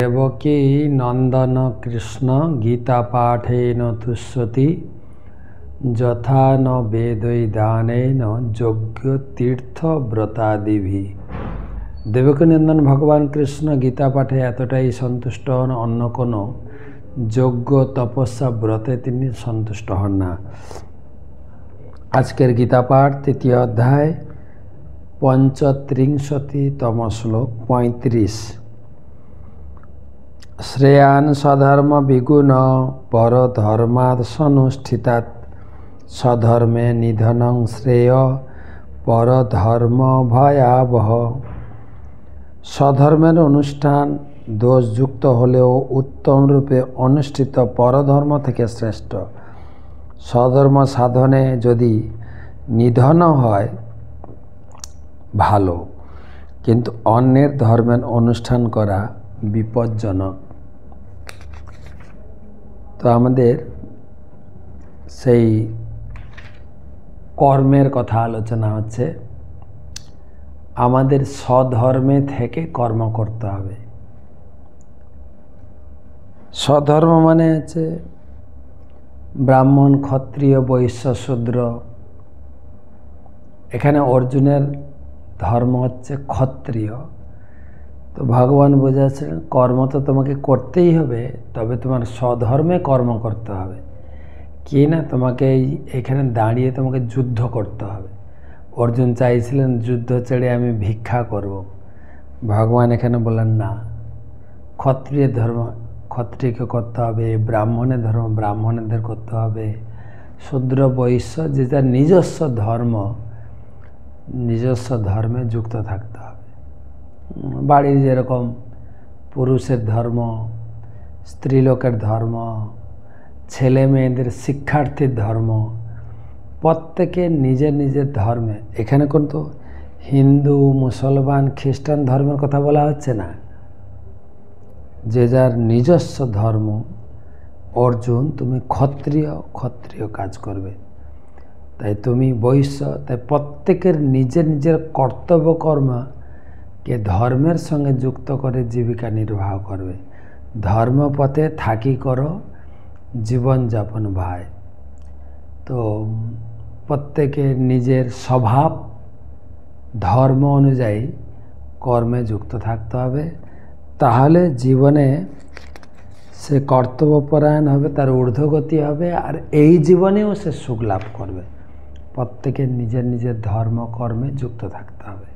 देवकी नंदन कृष्ण गीता पाठेन तुष्यति यथा न वेदैदानेन यज्ञ तीर्थ व्रतादिभि। देवकी नंदन भगवान कृष्ण गीता पाठे एतटाई सन्तुष्ट हन अन्य कोनो यज्ञ तपस्या व्रते तिनि सन्तुष्ट हन ना। आजकेर गीता पाठ तृतीय अध्याय 35तम श्लोक 35। श्रेयान् सधर्म विगुण परधर्मात् सनुष्ठितात् सधर्मे निधनं श्रेय परधर्म भयावह। सधर्मेर अनुष्ठान दोषयुक्त हलेও उत्तम रूपे अनुष्ठित परधर्म থেকে श्रेष्ठ। सधर्म साधने यदि निधन হয় ভালো, কিন্তু অন্যের ধর্মের অনুষ্ঠান করা বিপজ্জনক। তো আমাদের সেই কর্মের কথা আলোচনা হচ্ছে। আমাদের স্বধর্মে থেকে কর্ম করতে হবে। স্বধর্ম মানে হচ্ছে ব্রাহ্মণ ক্ষত্রিয় বৈশ্য শূদ্র। এখানে অর্জুনের ধর্ম হচ্ছে ক্ষত্রিয়। তো ভগবান বোঝাচ্ছেন কর্ম তো তোমাকে করতেই হবে, তবে তোমার স্বধর্মে কর্ম করতে হবে। কি না, তোমাকে এখানে দাঁড়িয়ে তোমাকে যুদ্ধ করতে হবে। অর্জুন চাইছিলেন যুদ্ধ ছেড়ে আমি ভিক্ষা করব। ভগবান এখানে বললেন না, ক্ষত্রিয় ধর্ম ক্ষত্রিয়কে করতে হবে, ব্রাহ্মণের ধর্ম ব্রাহ্মণদের করতে হবে, শূদ্র বৈশ্য যে যার নিজস্ব ধর্ম নিজস্ব ধর্মে যুক্ত থাকতে হবে। বাড়ির যেরকম পুরুষের ধর্ম, স্ত্রীলোকের ধর্ম, ছেলে মেয়েদের শিক্ষার্থীর ধর্ম, প্রত্যেকে নিজের নিজের ধর্মে। এখানে কিন্তু হিন্দু মুসলমান খ্রিস্টান ধর্মের কথা বলা হচ্ছে না, যে যার নিজস্ব ধর্ম। অর্জুন তুমি ক্ষত্রিয় কাজ করবে, তাই তুমি বৈশ্য, তাই প্রত্যেকের নিজের নিজের কর্তব্য কর্মকে ধর্মের সঙ্গে যুক্ত করে জীবিকা নির্বাহ করবে। ধর্মপথে থাকি করো জীবনযাপন ভাই। তো প্রত্যেকে নিজের স্বভাব ধর্ম অনুযায়ী কর্মে যুক্ত থাকতে হবে। তাহলে জীবনে সে কর্তব্যপরায়ণ হবে, তার ঊর্ধ্বগতি হবে, আর এই জীবনেও সে সুখ লাভ করবে। প্রত্যেকের নিজের নিজের ধর্ম কর্মে যুক্ত থাকতে হবে।